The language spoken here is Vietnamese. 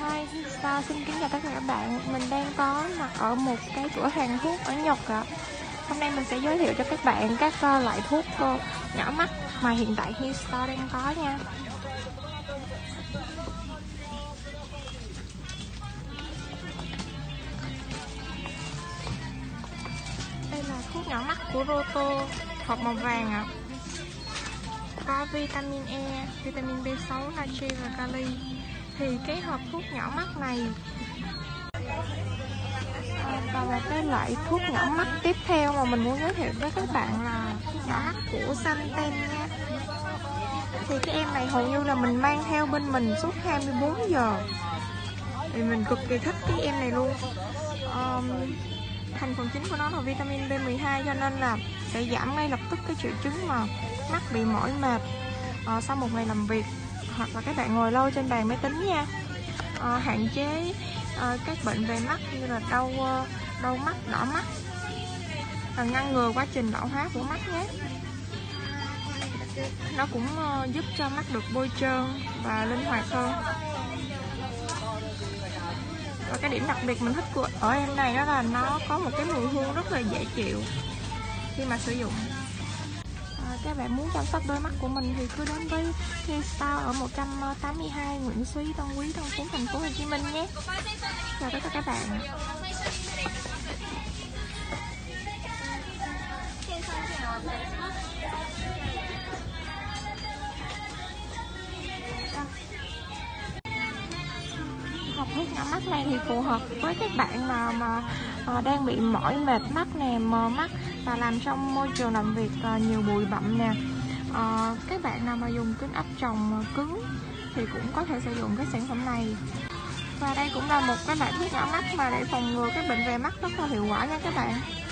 Hi, xin kính chào tất cả các bạn. Mình đang có mặt ở một cái cửa hàng thuốc ở Nhật ạ. Hôm nay mình sẽ giới thiệu cho các bạn các loại thuốc nhỏ mắt mà hiện tại Histore đang có nha. Đây là thuốc nhỏ mắt của Roto, hộp màu vàng ạ. Có vitamin E, vitamin B6, natri và kali. Thì cái hộp thuốc nhỏ mắt này và một cái loại thuốc nhỏ mắt tiếp theo mà mình muốn giới thiệu với các bạn là thuốc nhỏ mắt của Santen nha. Thì cái em này hầu như là mình mang theo bên mình suốt 24 giờ. Thì mình cực kỳ thích cái em này luôn. Thành phần chính của nó là vitamin B12 cho nên là sẽ giảm ngay lập tức cái triệu chứng mà mắt bị mỏi mệt sau một ngày làm việc, hoặc là các bạn ngồi lâu trên bàn máy tính nha. Hạn chế các bệnh về mắt như là đau mắt, đỏ mắt, và ngăn ngừa quá trình lão hóa của mắt nhé. Nó cũng giúp cho mắt được bôi trơn và linh hoạt hơn. Và cái điểm đặc biệt mình thích ở em này đó là nó có một cái mùi hương rất là dễ chịu khi mà sử dụng. Các bạn muốn chăm sóc đôi mắt của mình thì cứ đến với Histore ở 182 Nguyễn Xí, Tân Quý, Tân Phú, thành phố Hồ Chí Minh nhé. Chào tất cả các bạn. Hộp thuốc nhỏ mắt này thì phù hợp với các bạn nào mà đang bị mỏi mệt mắt nè, mờ mắt và làm trong môi trường làm việc nhiều bụi bặm nè. Các bạn nào mà dùng kính áp tròng cứng thì cũng có thể sử dụng cái sản phẩm này. Và đây cũng là một cái loại thuốc nhỏ mắt mà để phòng ngừa các bệnh về mắt rất là hiệu quả nha các bạn.